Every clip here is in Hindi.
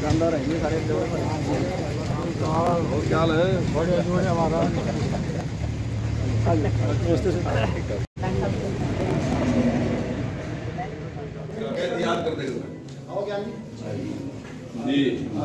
शानदार है ये सारे और क्या हाल है? बढ़िया बढ़िया हमारा याद कर जी।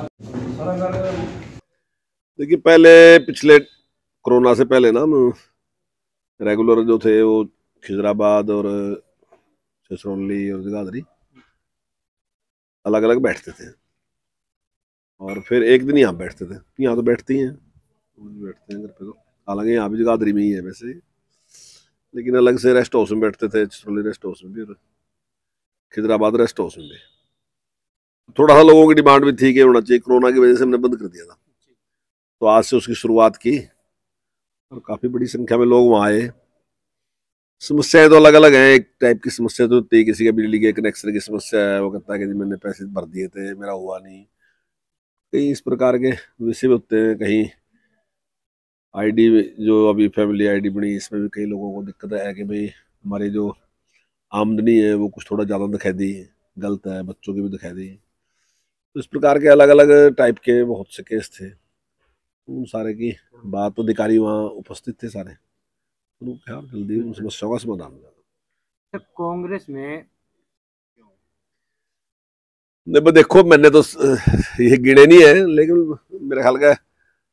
देखिए पहले पिछले कोरोना से पहले ना हम रेगुलर जो थे वो खिजराबाद और छछरौली और जगाधरी अलग अलग बैठते थे और फिर एक दिन यहाँ बैठते थे। यहाँ तो बैठती हैं, बैठते हैं घर पे तो, हालांकि यहाँ भी जगाधरी में ही है वैसे, लेकिन अलग से रेस्ट हाउस में बैठते थे, छछरौली रेस्ट हाउस में भी और खिजराबाद रेस्ट हाउस में भी। थोड़ा सा लोगों की डिमांड भी थी कि होना चाहिए, कोरोना की वजह से हमने बंद कर दिया था, तो आज से उसकी शुरुआत की और काफी बड़ी संख्या में लोग वहां आए। समस्याएं तो अलग अलग हैं, एक टाइप की समस्या तो होती है, किसी का बिजली के कनेक्शन की समस्या है, वो कहता है कि जी मैंने पैसे भर दिए थे मेरा हुआ नहीं। कई इस प्रकार के विषय होते हैं। कहीं आईडी जो अभी फैमिली आईडी बनी इसमें भी कई लोगों को दिक्कत है कि भाई हमारी जो आमदनी है वो कुछ थोड़ा ज़्यादा दिखाई दी, गलत है, बच्चों की भी दिखाई दी। तो इस प्रकार के अलग अलग टाइप के बहुत से केस थे। उन सारे की बात तो अधिकारी वहाँ उपस्थित थे सारे, उनको क्या जल्दी उन समस्याओं का समाधान हो जाता। कांग्रेस में नहीं देखो मैंने तो ये गिने नहीं है, लेकिन मेरे ख्याल का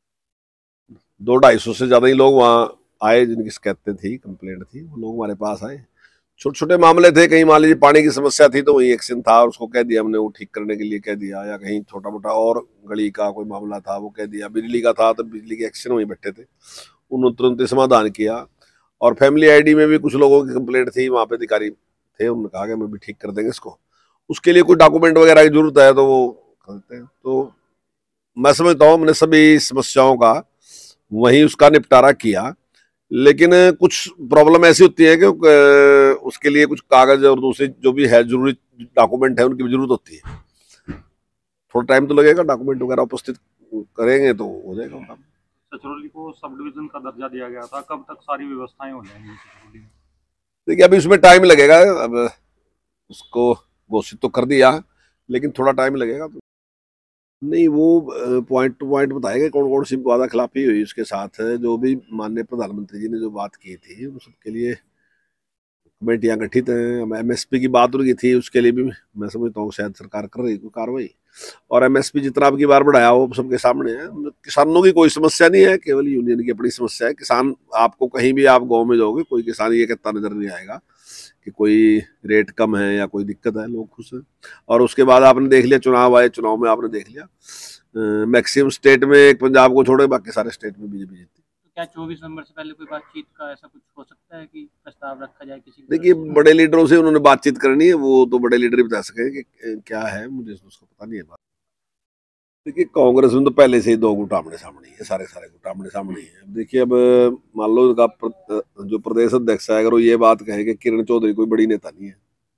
200-250 से ज्यादा ही लोग वहाँ आए जिनकी शिकायतें थी, कंप्लेंट थी, वो लोग हमारे पास आए। छोटे छोटे मामले थे, कहीं मान लीजिए पानी की समस्या थी तो वही एक्शन था, उसको कह दिया हमने, वो ठीक करने के लिए कह दिया, या कहीं छोटा मोटा और गली का कोई मामला था वो कह दिया, बिजली का था तो बिजली के एक्शन वहीं बैठे थे, उन्होंने तुरंत समाधान किया। और फैमिली आईडी में भी कुछ लोगों की कंप्लेंट थी, वहाँ पे अधिकारी थे, उन्होंने कहा कि हम भी ठीक कर देंगे इसको, उसके लिए कोई डॉक्यूमेंट वगैरह की जरूरत है तो वो करते हैं। तो मैं समझता हूँ हमने सभी समस्याओं का वहीं उसका निपटारा किया। लेकिन कुछ प्रॉब्लम ऐसी होती है कि उसके लिए कुछ कागज और दूसरे जो भी है जरूरी डॉक्यूमेंट है उनकी भी जरूरत होती है। थोड़ा टाइम तो लगेगा, डॉक्यूमेंट वगैरह उपस्थित करेंगे तो हो जाएगा काम। छछरौली को सब डिवीजन का दर्जा दिया गया था, कब तक सारी व्यवस्थाएं हो जाएंगी छछरौली में? देखिए अभी उसमें टाइम लगेगा, अब उसको घोषित तो कर दिया लेकिन थोड़ा टाइम लगेगा। तो नहीं वो पॉइंट टू पॉइंट बताएगा कौन कौन सी वादा खिलाफी हुई उसके साथ, जो भी माननीय प्रधानमंत्री जी ने जो बात की थी उन सबके लिए कमेटियां गठित हैं। एमएसपी की बात उनकी थी, उसके लिए भी मैं समझता हूँ शायद सरकार कर रही कोई कार्रवाई। और एमएसपी जितना अब की बार बढ़ाया वो सबके सामने है। किसानों की कोई समस्या नहीं है, केवल यूनियन की अपनी समस्या है। किसान आपको कहीं भी आप गाँव में जाओगे कोई किसान ये कहता नजर नहीं आएगा कि कोई रेट कम है या कोई दिक्कत है, लोग खुश हैं। और उसके बाद आपने देख लिया चुनाव आए, चुनाव में आपने देख लिया मैक्सिमम स्टेट में, एक पंजाब को छोड़े बाकी सारे स्टेट में बीजेपी जीती। क्या 24 नवंबर से पहले कोई बातचीत का ऐसा कुछ हो सकता है कि प्रस्ताव रखा जाए किसी? देखिए बड़े लीडरों से उन्होंने बातचीत करनी है, वो तो बड़े लीडर ही बता सके कि क्या है, मुझे उसको पता नहीं है बात। देखिए कांग्रेस में तो पहले से ही दो गुट आमने सामने ही है, सारे सारे गुट आमने सामने ही है। देखिए अब मान लो जो प्रदेश अध्यक्ष है अगर वो ये बात कहे कि किरण चौधरी कोई बड़ी नेता नहीं है,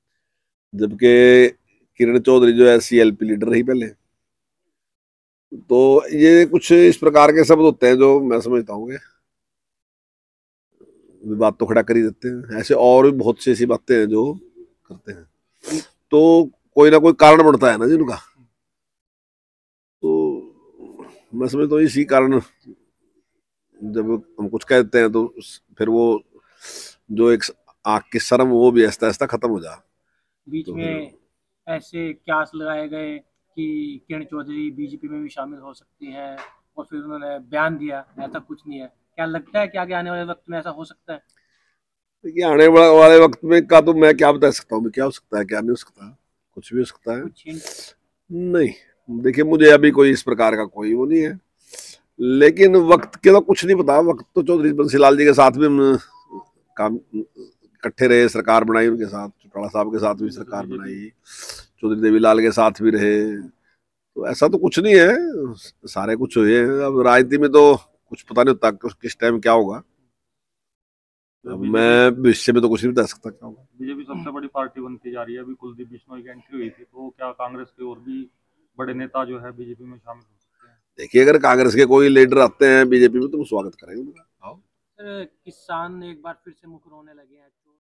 जबकि किरण चौधरी जो है सीएलपी लीडर रही पहले, तो ये कुछ इस प्रकार के शब्द होते हैं जो मैं समझता हूँ बात तो खड़ा कर ही देते हैं। ऐसे और भी बहुत सी ऐसी बातें हैं जो करते हैं, तो कोई ना कोई कारण बनता है ना जिनका। तो मैं समझता हूँ इसी कारण जब हम कुछ कहते हैं तो फिर वो जो एक आग की शर्म वो भी आहिस्ता आहिस्ता खत्म हो जा। बीच तो में ऐसे क्यास लगाए गए कि किरण चौधरी बीजेपी में भी शामिल हो सकती है और फिर उन्होंने बयान दिया, ऐसा कुछ नहीं है। क्या लगता है कि आगे आने वाले वक्त में ऐसा हो सकता है? देखिए आने वाले वक्त में का तो मैं क्या बता सकता हूँ, क्या हो सकता है क्या नहीं हो सकता, कुछ भी हो सकता है। कुछ हिंट? नहीं देखिए मुझे अभी कोई इस प्रकार का कोई वो नहीं है, लेकिन वक्त के तो कुछ नहीं पता। वक्त तो चौधरी बंसीलाल जी के साथ भी हम काम इकट्ठे रहे, सरकार बनाई उनके साथ, चौटाला साहब के साथ भी सरकार बनाई, चौधरी देवीलाल के साथ भी रहे। तो ऐसा तो कुछ नहीं है, सारे कुछ हुए हैं। अब राजनीति में तो कुछ पता नहीं होता किस टाइम क्या होगा। अब मैं भविष्य में तो कुछ नहीं बता सकता क्या होगा। बीजेपी सबसे बड़ी पार्टी बनती जा रही है, अभी कुलदीप बिश्नोई की एंट्री हुई थी, तो क्या कांग्रेस के और भी बड़े नेता जो है बीजेपी में शामिल हो सकते हैं? देखिए अगर कांग्रेस के कोई लीडर आते हैं बीजेपी में तो हम स्वागत करेंगे उनका। सर किसान एक बार फिर से मुखर होने लगे हैं।